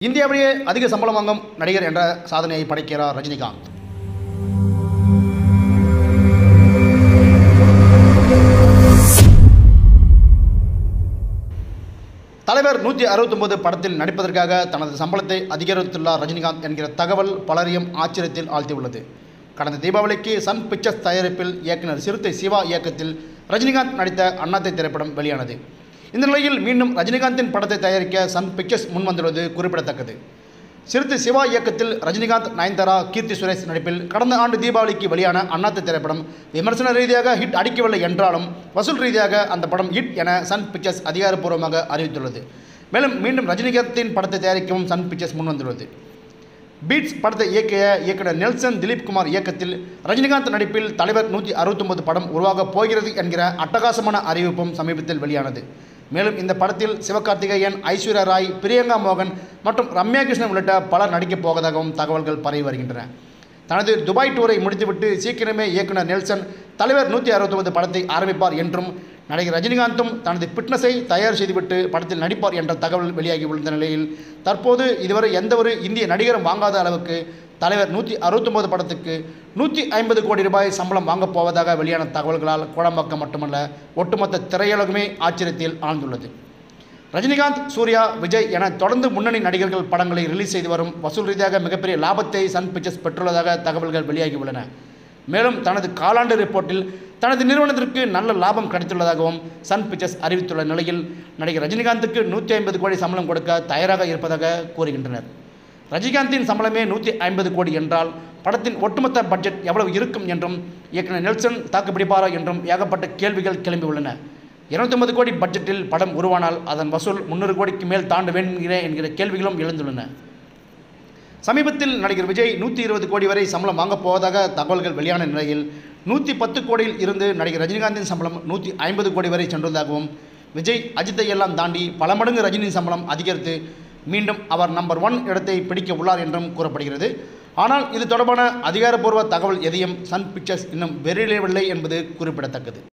இந்தியாவிலேயே அதிக சம்பளம் வாங்கும் நடிகர் என்ற சாதனையை படைக்கிறார் ரஜினிகாந்த். தலைவர் 169 படத்தில் நடிப்பதற்காக தனது சம்பளத்தை அதிகரித்துள்ளார் ரஜினிகாந்த் என்கிற தகவல் பலரையும் ஆச்சரியத்தில் ஆழ்த்தியுள்ளது. கடந்த தீபாவளிக்கு சன் பிக்சர்ஸ் தயாரிப்பில் இயக்குனர் சிறுத்தை சிவா இயக்கத்தில் ரஜினிகாந்த் நடித்த அண்ணாத்தை திரைப்படம் வெளியானது. இந்த நிலையில் மீண்டும் ரஜினிகாந்தின் படத்தை தயாரிக்க சன் பிக்சர்ஸ் முன்வந்துள்ளது குறிப்பிடத்தக்கது. சிறுத்தை சிவா இயக்கத்தில் ரஜினிகாந்த், நயன்தாரா, கீர்த்தி சுரேஷ் நடிப்பில் கடந்த ஆண்டு தீபாவளிக்கு வெளியான அண்ணாத்தை திரைப்படம் விமர்சன ரீதியாக ஹிட் அடிக்கவில்லை என்றாலும் வசூல் ரீதியாக அந்த படம் ஹிட் என சன் பிக்சர்ஸ் அதிகாரப்பூர்வமாக அறிவித்துள்ளது. மேலும் மீண்டும் ரஜினிகாந்தின் படத்தை தயாரிக்கவும் சன் பிக்சர்ஸ் முன்வந்துள்ளது. பீட்ஸ் படத்தை இயக்கிய இயக்குனர் நெல்சன் திலீப் குமார் இயக்கத்தில் ரஜினிகாந்த் நடிப்பில் தலைவர் 169 படம் உருவாகப் போகிறது என்கிற அட்டகாசமான அறிவிப்பும் சமீபத்தில் வெளியானது. மேலும் இந்த படத்தில் சிவகார்த்திகேயன், ஐஸ்வர்யா ராய், பிரியங்கா மோகன் மற்றும் ரம்யா கிருஷ்ணன் உள்ளிட்ட பலர் நடிக்கப் போவதாகவும் தகவல்கள் பரவி வருகின்றன. தனது துபாய் டூரை முடித்துவிட்டு சீக்கிரமே இயக்குனர் நெல்சன் தலைவர் 169 படத்தை ஆரம்பிப்பார் என்றும் நடிகர் ரஜினிகாந்தும் தனது ஃபிட்னஸை தயார் செய்துவிட்டு படத்தில் நடிப்பார் என்ற தகவல் வெளியாகியுள்ள நிலையில் தற்போது இதுவரை எந்தவொரு இந்திய நடிகரும் வாங்காத அளவுக்கு தலைவர் 169 படத்துக்கு 150 கோடி ரூபாய் சம்பளம் வாங்கப் போவதாக வெளியான தகவல்களால் கோடம்பாக்கம் மட்டுமல்ல ஒட்டுமொத்த திரையுலகமே ஆச்சரியத்தில் ஆழ்ந்துள்ளது. ரஜினிகாந்த், சூர்யா, விஜய் என தொடர்ந்து முன்னணி நடிகர்கள் படங்களை ரிலீஸ் செய்து வரும் வசூல் ரீதியாக மிகப்பெரிய லாபத்தை சன் பிக்சர்ஸ் பெற்றுள்ளதாக தகவல்கள் வெளியாகியுள்ளன. மேலும் தனது காலாண்டு ரிப்போர்ட்டில் தனது நிறுவனத்திற்கு நல்ல லாபம் கிடைத்துள்ளதாகவும் சன் பிக்சர்ஸ் அறிவித்துள்ள நிலையில் நடிகர் ரஜினிகாந்துக்கு 150 கோடி சம்பளம் கொடுக்க தயாராக இருப்பதாக கூறுகின்றனர். ரஜினிகாந்தின் சம்பளமே 150 கோடி என்றால் படத்தின் ஒட்டுமொத்த பட்ஜெட் எவ்வளவு இருக்கும் என்றும் இயக்குனர் நெல்சன் தாக்குப்பிடிப்பாரா என்றும் ஏகப்பட்ட கேள்விகள் கிளம்பியுள்ளன. 250 கோடி பட்ஜெட்டில் படம் உருவானால் அதன் வசூல் 300 கோடிக்கு மேல் தாண்ட வேண்டும் என்கிற கேள்விகளும் எழுந்துள்ளன. சமீபத்தில் நடிகர் விஜய் 120 கோடி வரை சம்பளம் வாங்கப் போவதாக தகவல்கள் வெளியான நிலையில் 110 கோடியில் இருந்து நடிகர் ரஜினிகாந்தின் சம்பளம் 150 கோடி வரை சென்றுள்ளதாகவும் விஜய், அஜித்தை எல்லாம் தாண்டி பல மடங்கு ரஜினியின் சம்பளம் அதிகரித்து மீண்டும் அவர் நம்பர் 1 இடத்தை பிடிக்க உள்ளார் என்றும் கூறப்படுகிறது. ஆனால் இது தொடர்பான அதிகாரப்பூர்வ தகவல் எதையும் சன் பிக்சர்ஸ் இன்னும் வெளியிடவில்லை என்பது குறிப்பிடத்தக்கது.